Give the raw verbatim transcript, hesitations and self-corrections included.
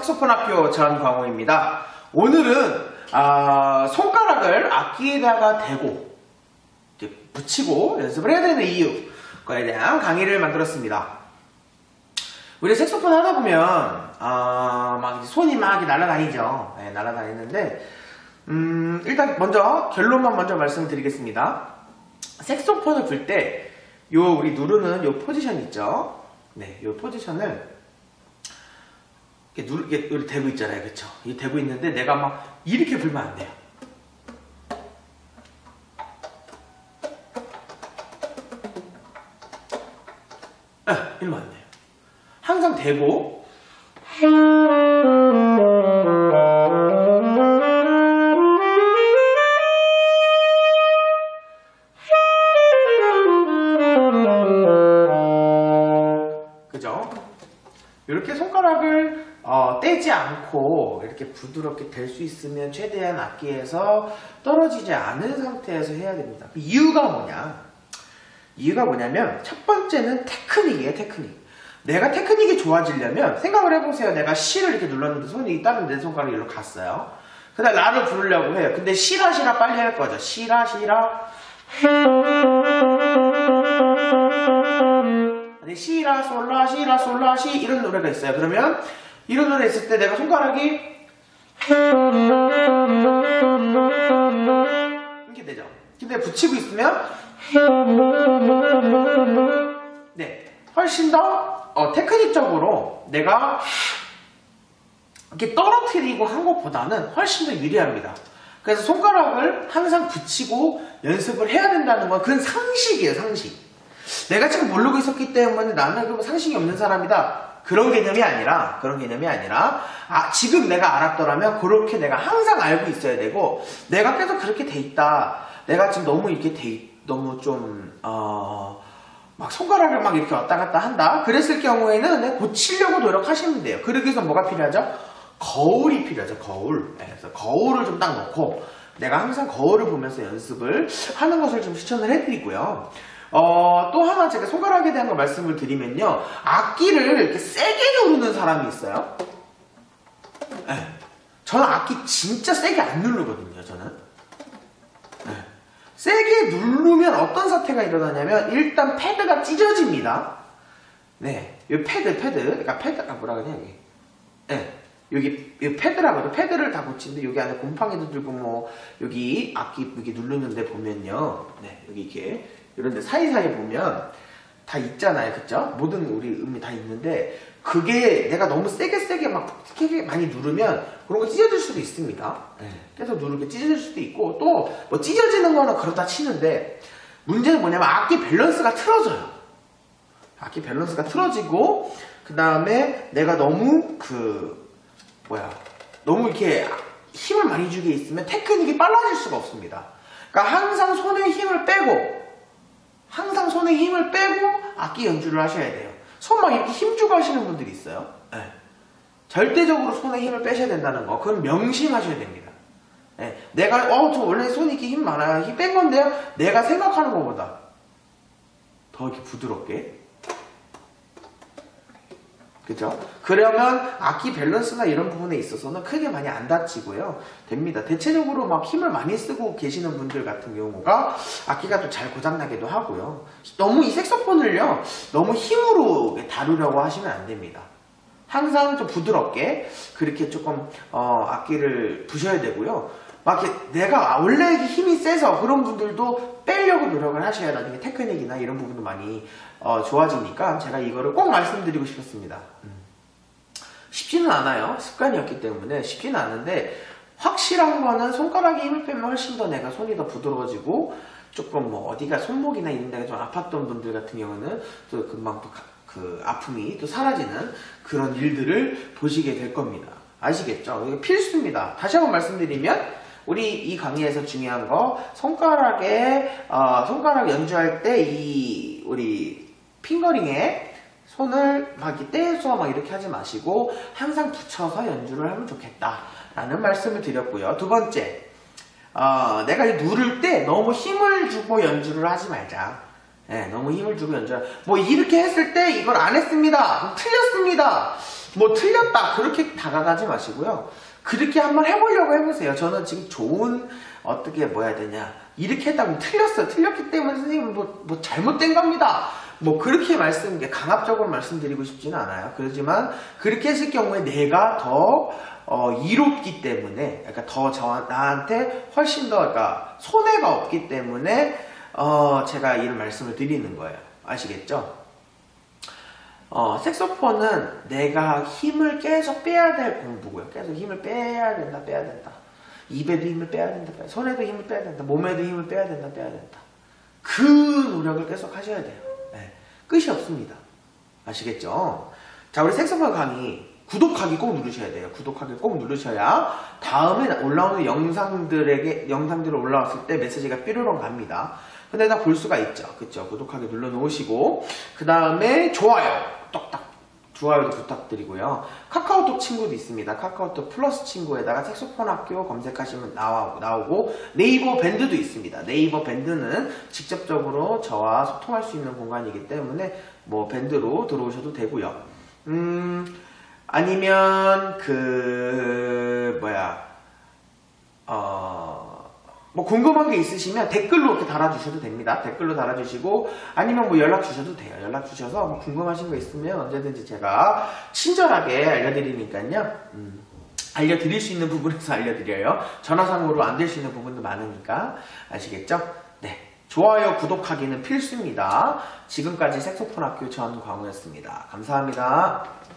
색소폰 학교 전광호입니다. 오늘은 아, 손가락을 악기에다가 대고 이렇게 붙이고 연습을 해야 되는 이유에 대한 강의를 만들었습니다. 우리 색소폰 하다 보면 아, 막 손이 막 날아다니죠. 네, 날아다니는데 음, 일단 먼저 결론만 먼저 말씀드리겠습니다. 색소폰을 불 때 요 우리 누르는 요 포지션 있죠. 네, 요 포지션을 이렇게 누르, 이렇게 여기 대고 있잖아요. 그쵸? 이게 대고 있는데 내가 막 이렇게 불면 안 돼요. 아, 이러면 안 돼요. 항상 대고 그죠? 이렇게 손가락을 어, 떼지 않고 이렇게 부드럽게 될 수 있으면 최대한 악기에서 떨어지지 않은 상태에서 해야 됩니다. 그 이유가 뭐냐? 이유가 뭐냐면 첫 번째는 테크닉이에요. 테크닉. 내가 테크닉이 좋아지려면 생각을 해보세요. 내가 C를 이렇게 눌렀는데 손이 다른 내 손가락이 일로 갔어요. 그 다음 라를 부르려고 해요. 근데 C라 C라 빨리 할 거죠. C라 C라 아니 C라 솔라 C라 솔라 C 이런 노래가 있어요. 그러면 이런 노래 있을 때 내가 손가락이 이렇게 되죠. 근데 붙이고 있으면 네 훨씬 더 어, 테크닉적으로 내가 이렇게 떨어뜨리고 한 것보다는 훨씬 더 유리합니다. 그래서 손가락을 항상 붙이고 연습을 해야 된다는 건 그건 상식이에요. 상식. 내가 지금 모르고 있었기 때문에 나는 그럼 상식이 없는 사람이다. 그런 개념이 아니라 그런 개념이 아니라 아 지금 내가 알았더라면 그렇게 내가 항상 알고 있어야 되고 내가 계속 그렇게 돼 있다. 내가 지금 너무 이렇게 돼 있, 너무 좀 어, 막 손가락을 막 이렇게 왔다 갔다 한다. 그랬을 경우에는 네, 고치려고 노력하시면 돼요. 그러기 위해서 뭐가 필요하죠? 거울이 필요하죠. 거울. 네, 그래서 거울을 좀 딱 놓고 내가 항상 거울을 보면서 연습을 하는 것을 좀 추천을 해드리고요. 어, 또 하나 제가 손가락에 대한 거 말씀을 드리면요. 악기를 이렇게 세게 누르는 사람이 있어요. 네. 저는 악기 진짜 세게 안 누르거든요. 저는. 네. 세게 누르면 어떤 사태가 일어나냐면 일단 패드가 찢어집니다. 네. 이 패드, 패드. 그러니까 패드가 뭐라 그러냐, 여기. 네. 여기, 여기 패드라고도 패드를 다 붙이는데 여기 안에 곰팡이도 들고 뭐 여기 악기 이렇게 누르는데 보면요. 네. 여기 이렇게 이런데 사이사이 보면 다 있잖아요. 그쵸? 모든 우리 음이 다 있는데 그게 내가 너무 세게 세게 막 세게 많이 누르면 그런 거 찢어질 수도 있습니다. 네. 계속 누르게 찢어질 수도 있고 또 뭐 찢어지는 거는 그렇다 치는데 문제는 뭐냐면 악기 밸런스가 틀어져요. 악기 밸런스가 틀어지고 그 다음에 내가 너무 그 뭐야 너무 이렇게 힘을 많이 주게 있으면 테크닉이 빨라질 수가 없습니다. 그러니까 항상 손에 힘을 빼고 항상 손에 힘을 빼고 악기 연주를 하셔야 돼요. 손 막 이렇게 힘주고 하시는 분들이 있어요. 네. 절대적으로 손에 힘을 빼셔야 된다는 거. 그건 명심하셔야 됩니다. 네. 내가 어 저 원래 손이 이렇게 힘 많아요. 힘 뺀 건데요. 내가 생각하는 것보다 더 이렇게 부드럽게. 그죠? 그러면 악기 밸런스나 이런 부분에 있어서는 크게 많이 안 다치고요. 됩니다. 대체적으로 막 힘을 많이 쓰고 계시는 분들 같은 경우가 악기가 또 잘 고장나기도 하고요. 너무 이 색소폰을요, 너무 힘으로 다루려고 하시면 안 됩니다. 항상 좀 부드럽게 그렇게 조금 어, 악기를 부셔야 되고요. 막 이렇게 내가 원래 힘이 세서 그런 분들도 빼려고 노력을 하셔야 나중에 테크닉이나 이런 부분도 많이 어, 좋아지니까 제가 이거를 꼭 말씀드리고 싶었습니다. 음. 쉽지는 않아요. 습관이었기 때문에 쉽지는 않은데 확실한 거는 손가락에 힘을 빼면 훨씬 더 내가 손이 더 부드러워지고 조금 뭐 어디가 손목이나 이런 데가 좀 아팠던 분들 같은 경우는 또 금방 또 그 아픔이 또 사라지는 그런 일들을 보시게 될 겁니다. 아시겠죠? 이게 필수입니다. 다시 한번 말씀드리면 우리 이 강의에서 중요한 거 손가락에 어, 손가락 연주할 때 이 우리 핑거링에 손을 막 이렇게 떼서 막 이렇게 하지 마시고 항상 붙여서 연주를 하면 좋겠다 라는 말씀을 드렸고요. 두 번째 어, 내가 누를 때 너무 힘을 주고 연주를 하지 말자. 네, 너무 힘을 주고 연주 뭐 이렇게 했을 때 이걸 안 했습니다. 틀렸습니다. 뭐 틀렸다 그렇게 다가가지 마시고요. 그렇게 한번 해보려고 해보세요. 저는 지금 좋은 어떻게 뭐 해야 되냐 이렇게 했다고 틀렸어요. 틀렸기 때문에 선생님은 뭐, 뭐 잘못된 겁니다. 뭐 그렇게 말씀, 강압적으로 말씀드리고 싶지는 않아요. 그렇지만 그렇게 했을 경우에 내가 더 어, 이롭기 때문에, 그러니까 더 저, 나한테 훨씬 더, 그러니까 손해가 없기 때문에 어, 제가 이런 말씀을 드리는 거예요. 아시겠죠? 어, 색소폰은 내가 힘을 계속 빼야 될 공부고요. 계속 힘을 빼야 된다, 빼야 된다. 입에도 힘을 빼야 된다, 빼야, 손에도 힘을 빼야 된다, 몸에도 힘을 빼야 된다, 빼야 된다. 그 노력을 계속 하셔야 돼요. 네. 끝이 없습니다. 아시겠죠? 자, 우리 색소폰 강의 구독하기 꼭 누르셔야 돼요. 구독하기 꼭 누르셔야 다음에 올라오는 영상들에게 영상들이 올라왔을 때 메시지가 삐로롱 갑니다. 근데 다 볼 수가 있죠. 그쵸? 구독하기 눌러 놓으시고 그 다음에 좋아요 똑딱 좋아요도 부탁드리고요. 카카오톡 친구도 있습니다. 카카오톡 플러스 친구에다가 색소폰 학교 검색하시면 나와, 나오고 네이버 밴드도 있습니다. 네이버 밴드는 직접적으로 저와 소통할 수 있는 공간이기 때문에 뭐 밴드로 들어오셔도 되고요. 음 아니면 그 뭐야 어 뭐 궁금한 게 있으시면 댓글로 이렇게 달아주셔도 됩니다. 댓글로 달아주시고 아니면 뭐 연락 주셔도 돼요. 연락 주셔서 뭐 궁금하신 거 있으면 언제든지 제가 친절하게 알려드리니까요. 음, 알려드릴 수 있는 부분에서 알려드려요. 전화상으로 안 될 수 있는 부분도 많으니까 아시겠죠? 네, 좋아요, 구독하기는 필수입니다. 지금까지 색소폰 학교 전광우였습니다. 감사합니다.